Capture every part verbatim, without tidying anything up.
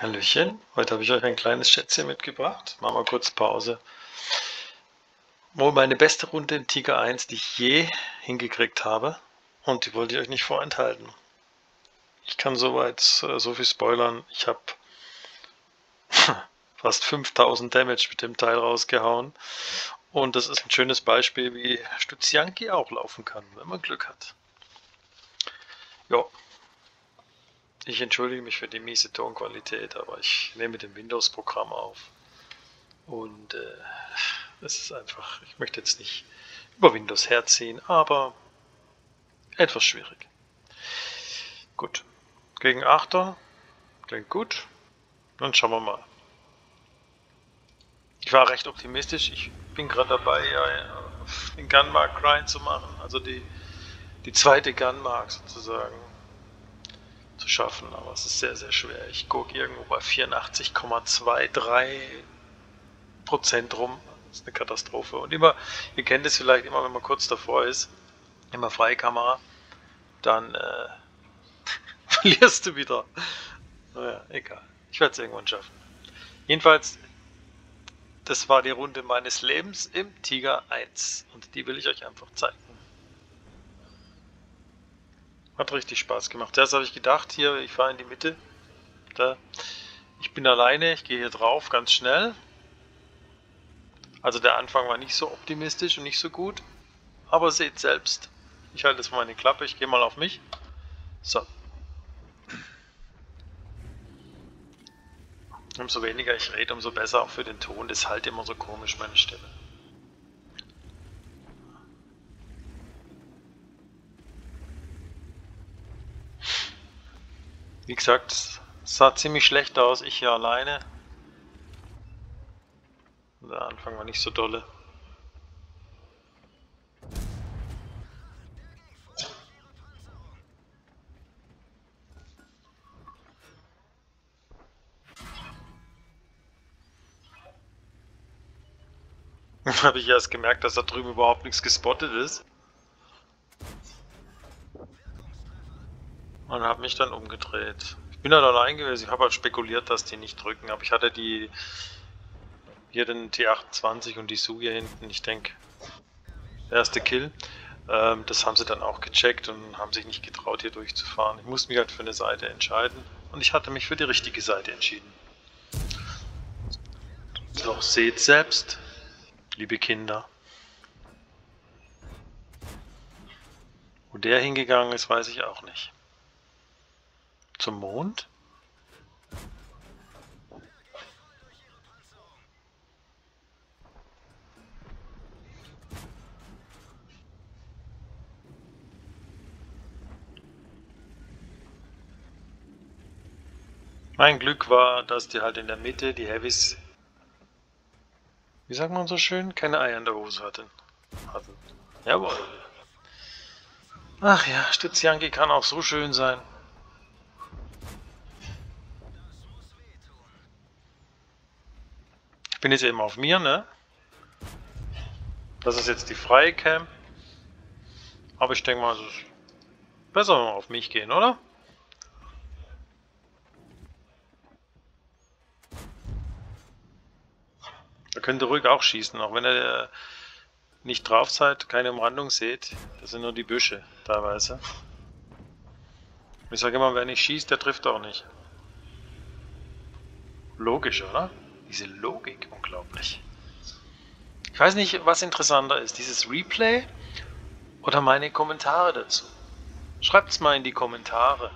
Hallöchen, heute habe ich euch ein kleines Schätzchen mitgebracht. Machen wir kurz Pause. Wohl meine beste Runde in Tiger eins, die ich je hingekriegt habe. Und die wollte ich euch nicht vorenthalten. Ich kann soweit äh, so viel spoilern. Ich habe fast fünftausend Damage mit dem Teil rausgehauen. Und das ist ein schönes Beispiel, wie Studzianki auch laufen kann, wenn man Glück hat. Jo. Ich entschuldige mich für die miese Tonqualität, aber ich nehme mit dem Windows-Programm auf. Und äh, es ist einfach, ich möchte jetzt nicht über Windows herziehen, aber etwas schwierig. Gut, gegen Achter, klingt gut. Dann schauen wir mal. Ich war recht optimistisch, ich bin gerade dabei, ja, den Gunmark Grind zu machen, also die, die zweite Gunmark sozusagen zu schaffen, aber es ist sehr, sehr schwer. Ich gucke irgendwo bei vierundachtzig Komma drei Prozent rum. Das ist eine Katastrophe. Und immer, ihr kennt es vielleicht immer, wenn man kurz davor ist, immer freie Kamera, dann äh, verlierst du wieder. Naja, egal. Ich werde es irgendwann schaffen. Jedenfalls, das war die Runde meines Lebens im Tiger eins. Und die will ich euch einfach zeigen. Hat richtig Spaß gemacht. Zuerst habe ich gedacht, hier, ich fahre in die Mitte. Da. Ich bin alleine, ich gehe hier drauf, ganz schnell. Also der Anfang war nicht so optimistisch und nicht so gut. Aber seht selbst, ich halte jetzt mal meine Klappe, ich gehe mal auf mich. So. Umso weniger ich rede, umso besser auch für den Ton. Das ist halt immer so komisch, meine Stimme. Wie gesagt, es sah ziemlich schlecht aus, ich hier alleine. Der Anfang war nicht so dolle. Dann habe ich erst gemerkt, dass da drüben überhaupt nichts gespottet ist. Und habe mich dann umgedreht. Ich bin halt allein gewesen, ich habe halt spekuliert, dass die nicht drücken, aber ich hatte die hier den T achtundzwanzig und die Su hier hinten, ich denke, der erste Kill. Ähm, das haben sie dann auch gecheckt und haben sich nicht getraut, hier durchzufahren. Ich musste mich halt für eine Seite entscheiden und ich hatte mich für die richtige Seite entschieden. Doch seht selbst, liebe Kinder. Wo der hingegangen ist, weiß ich auch nicht. Zum Mond? Mein Glück war, dass die halt in der Mitte, die Heavys, wie sagt man so schön, keine Eier in der Hose hatten. hatten. Jawohl. Ach ja, Studzianki kann auch so schön sein. Ich bin jetzt eben auf mir, ne? Das ist jetzt die freie Cam. Aber ich denke mal, es ist besser, wenn wir auf mich gehen, oder? Da könnt ihr ruhig auch schießen, auch wenn ihr nicht drauf seid, keine Umrandung seht. Das sind nur die Büsche teilweise. Ich sage immer, wer nicht schießt, der trifft auch nicht. Logisch, oder? Diese Logik, unglaublich. Ich weiß nicht, was interessanter ist, dieses Replay oder meine Kommentare dazu. Schreibt es mal in die Kommentare.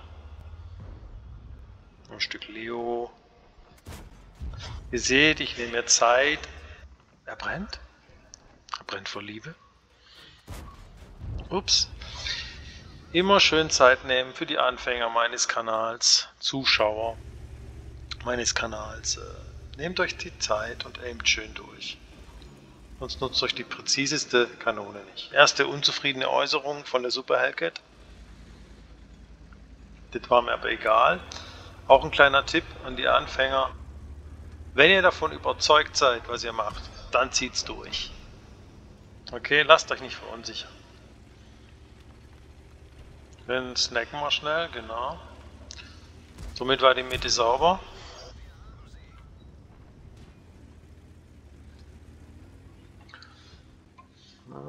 Ein Stück Leo. Ihr seht, ich nehme mir Zeit. Er brennt. Er brennt vor Liebe. Ups. Immer schön Zeit nehmen für die Anfänger meines Kanals, Zuschauer meines Kanals. Nehmt euch die Zeit und aimt schön durch. Sonst nutzt euch die präziseste Kanone nicht. Erste unzufriedene Äußerung von der Super Hellcat. Das war mir aber egal. Auch ein kleiner Tipp an die Anfänger. Wenn ihr davon überzeugt seid, was ihr macht, dann zieht's durch. Okay, lasst euch nicht verunsichern. Dann snacken wir schnell, genau. Somit war die Mitte sauber.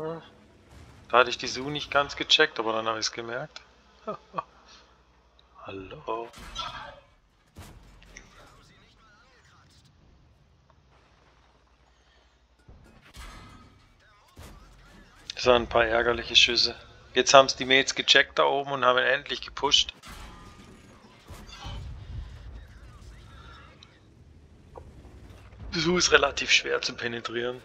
Ja. Da hatte ich die Su nicht ganz gecheckt, aber dann habe ich es gemerkt. Hallo. Das waren ein paar ärgerliche Schüsse. Jetzt haben es die Mates gecheckt da oben und haben ihn endlich gepusht. Die Su ist relativ schwer zu penetrieren.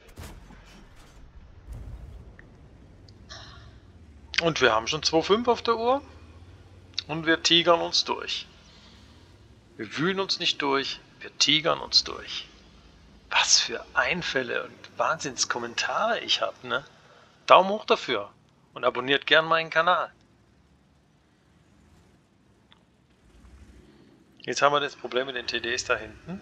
Und wir haben schon zwei Komma fünf auf der Uhr. Und wir tigern uns durch. Wir wühlen uns nicht durch, wir tigern uns durch. Was für Einfälle und Wahnsinnskommentare ich habe, ne? Daumen hoch dafür und abonniert gern meinen Kanal. Jetzt haben wir das Problem mit den T Ds da hinten.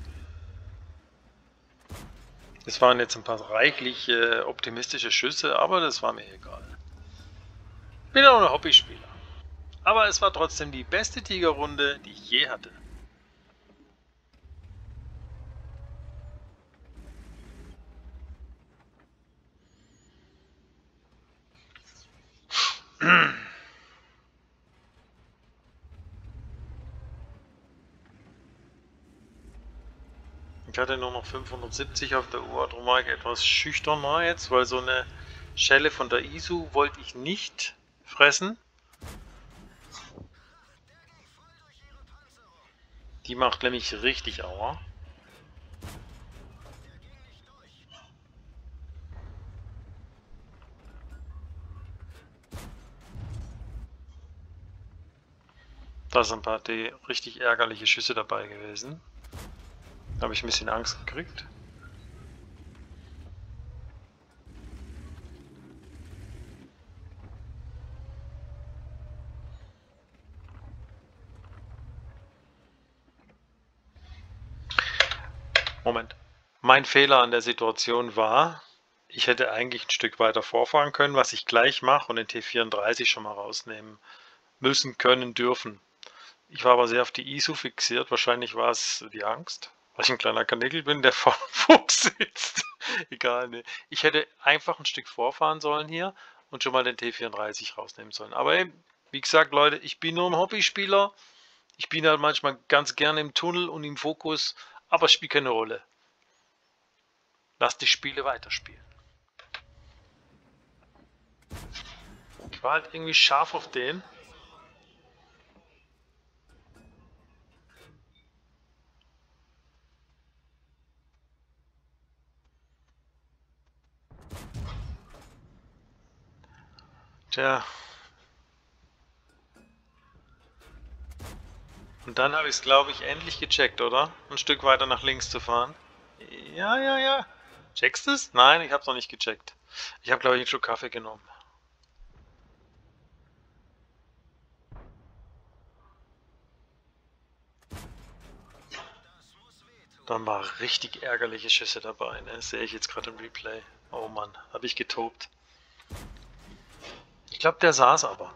Das waren jetzt ein paar reichlich äh, optimistische Schüsse, aber das war mir egal. Bin auch ein Hobbyspieler. Aber es war trotzdem die beste Tigerrunde, die ich je hatte. Ich hatte nur noch fünfhundertsiebzig auf der Uhr, darum war ich etwas schüchterner jetzt, weil so eine Schelle von der I S U wollte ich nicht fressen. Die macht nämlich richtig Aua. Da sind ein paar die richtig ärgerliche Schüsse dabei gewesen. Da habe ich ein bisschen Angst gekriegt. Moment. Mein Fehler an der Situation war, ich hätte eigentlich ein Stück weiter vorfahren können, was ich gleich mache und den T vierunddreißig schon mal rausnehmen müssen, können, dürfen. Ich war aber sehr auf die I S U fixiert, wahrscheinlich war es die Angst, weil ich ein kleiner Kanickel bin, der vor dem Fuchs sitzt. Egal, ne. Ich hätte einfach ein Stück vorfahren sollen hier und schon mal den T vierunddreißig rausnehmen sollen. Aber eben, wie gesagt, Leute, ich bin nur ein Hobbyspieler. Ich bin halt manchmal ganz gerne im Tunnel und im Fokus, aber es spielt keine Rolle. Lass die Spiele weiterspielen. Ich war halt irgendwie scharf auf den. Tja. Und dann habe ich es, glaube ich, endlich gecheckt, oder? Ein Stück weiter nach links zu fahren. Ja, ja, ja. Checkst du es? Nein, ich habe es noch nicht gecheckt. Ich habe, glaube ich, einen Schluck Kaffee genommen. Dann war richtig ärgerliche Schüsse dabei, ne? Das sehe ich jetzt gerade im Replay. Oh Mann, habe ich getobt. Ich glaube, der saß aber.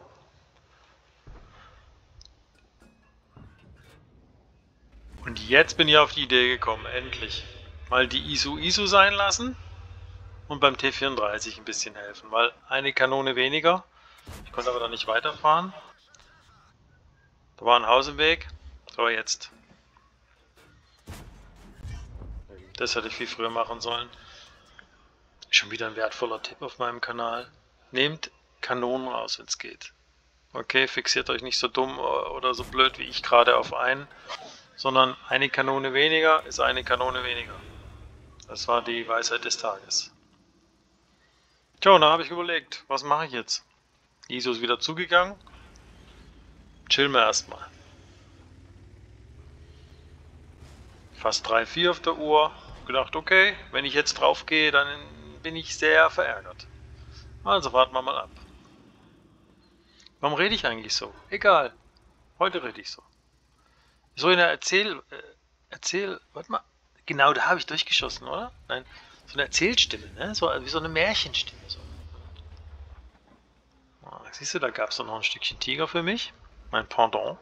Und jetzt bin ich auf die Idee gekommen, endlich. Mal die I S U I S U sein lassen und beim T vierunddreißig ein bisschen helfen, weil eine Kanone weniger. Ich konnte aber dann nicht weiterfahren. Da war ein Haus im Weg. So, jetzt. Das hätte ich viel früher machen sollen. Schon wieder ein wertvoller Tipp auf meinem Kanal. Nehmt Kanonen raus, wenn es geht. Okay, fixiert euch nicht so dumm oder so blöd wie ich gerade auf einen, sondern eine Kanone weniger ist eine Kanone weniger. Das war die Weisheit des Tages. Tja, und da habe ich überlegt, was mache ich jetzt? I S O ist wieder zugegangen. Chillen wir erstmal. Fast drei vier auf der Uhr. Gedacht, okay, wenn ich jetzt drauf gehe, dann bin ich sehr verärgert. Also warten wir mal ab. Warum rede ich eigentlich so? Egal. Heute rede ich so. So in der Erzähl... Äh, Erzähl... Warte mal. Genau, da habe ich durchgeschossen, oder? Nein. So eine Erzählstimme, ne? So, wie so eine Märchenstimme. So. Ah, siehst du, da gab es doch noch ein Stückchen Tiger für mich. Mein Pendant.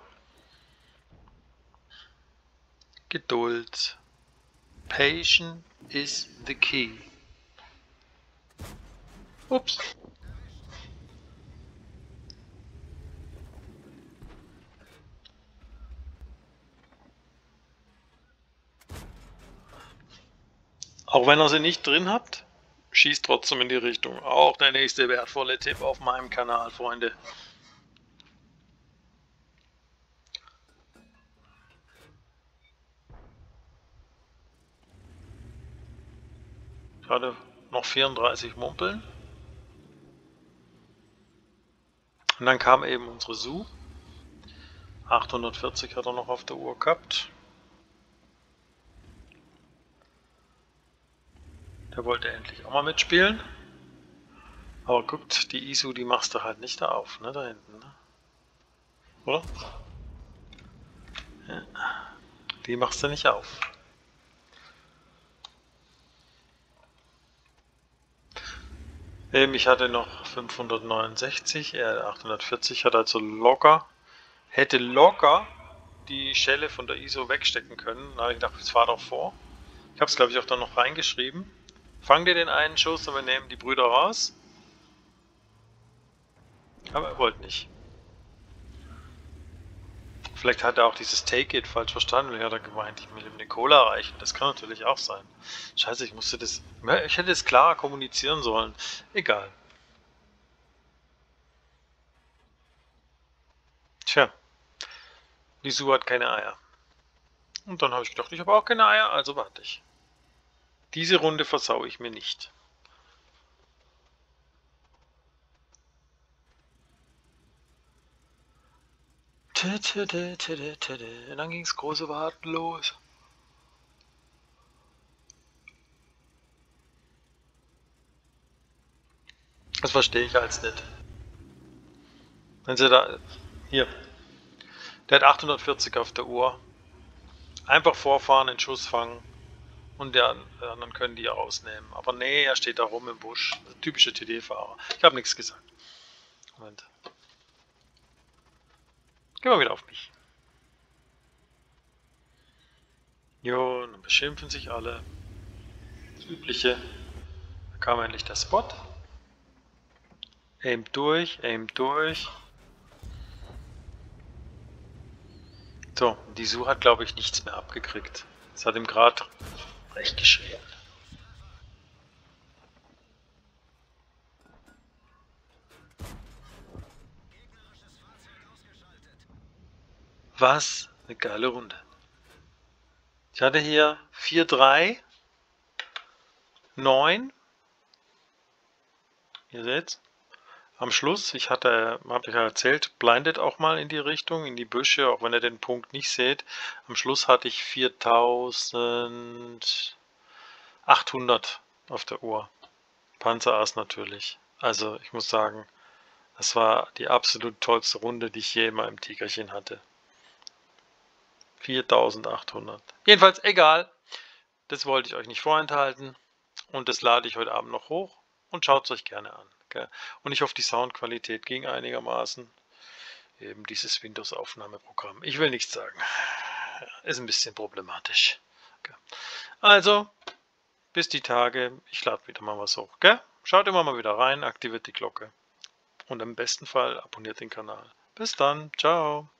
Geduld. Patience is the key. Ups. Auch wenn ihr sie nicht drin habt, schießt trotzdem in die Richtung. Auch der nächste wertvolle Tipp auf meinem Kanal, Freunde. Ich hatte noch vierunddreißig Mumpeln. Und dann kam eben unsere Su. achthundertvierzig hat er noch auf der Uhr gehabt. Der wollte endlich auch mal mitspielen. Aber guckt, die Isu, die machst du halt nicht da auf, ne, da hinten, ne? Oder? Ja. Die machst du nicht auf. Ähm, ich hatte noch fünfhundertneunundsechzig, er achthundertvierzig, hat also locker, hätte locker die Schelle von der I S O wegstecken können. Da habe ich gedacht, das fahr doch vor. Ich habe es, glaube ich, auch dann noch reingeschrieben. Fang dir den einen Schuss und wir nehmen die Brüder raus. Aber er wollte nicht. Vielleicht hat er auch dieses Take-It falsch verstanden. Er hat er gemeint, ich will ihm eine Cola reichen. Das kann natürlich auch sein. Scheiße, ich musste das... Ich hätte es klar kommunizieren sollen. Egal. Tja. Die Su hat keine Eier. Und dann habe ich gedacht, ich habe auch keine Eier, also warte ich. Diese Runde versaue ich mir nicht. Und dann ging es große Warten los. Das verstehe ich als nicht. Wenn sie da... Hier. Der hat achthundertvierzig auf der Uhr. Einfach vorfahren, den Schuss fangen. Und der, dann können die rausnehmen. Aber nee, er steht da rum im Busch. Typische T D-Fahrer. Ich habe nichts gesagt. Moment. Gehen wir wieder auf mich. Jo, dann beschimpfen sich alle. Das Übliche. Da kam endlich der Spot. Aim durch, aim durch. So, die Su hat, glaube ich, nichts mehr abgekriegt. Es hat ihm gerade recht geschehen. Was eine geile Runde. Ich hatte hier vier drei, neun. Ihr seht's. Am Schluss, ich hatte, habe ich ja erzählt, blindet auch mal in die Richtung, in die Büsche, auch wenn ihr den Punkt nicht seht. Am Schluss hatte ich viertausendachthundert auf der Uhr. Panzerass natürlich. Also ich muss sagen, das war die absolut tollste Runde, die ich je in meinem Tigerchen hatte. viertausendachthundert. Jedenfalls egal, das wollte ich euch nicht vorenthalten und das lade ich heute Abend noch hoch und schaut es euch gerne an. Gell? Und ich hoffe, die Soundqualität ging einigermaßen. Eben dieses Windows-Aufnahmeprogramm. Ich will nichts sagen. Ist ein bisschen problematisch. Gell? Also, bis die Tage. Ich lade wieder mal was hoch. Gell? Schaut immer mal wieder rein, aktiviert die Glocke. Und im besten Fall abonniert den Kanal. Bis dann. Ciao.